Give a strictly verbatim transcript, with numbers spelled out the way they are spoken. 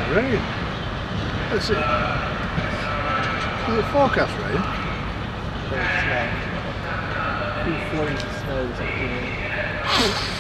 rain. Let's see. Is it forecast rain? There's snow. Few flurries of snow this afternoon.